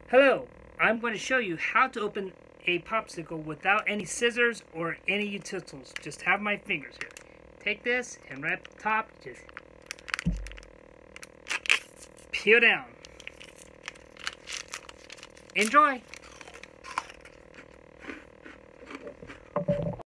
Hello, I'm going to show you how to open a popsicle without any scissors or any utensils. Just have my fingers here. Take this and right at the top, just peel down. Enjoy!